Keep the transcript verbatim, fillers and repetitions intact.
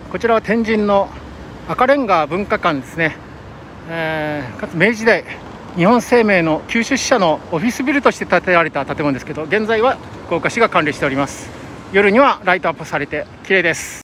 こちらは天神の赤レンガ文化館ですね。えー、かつ明治時代日本生命の九州支社のオフィスビルとして建てられた建物ですけど、現在は福岡市が管理しております。夜にはライトアップされて綺麗です。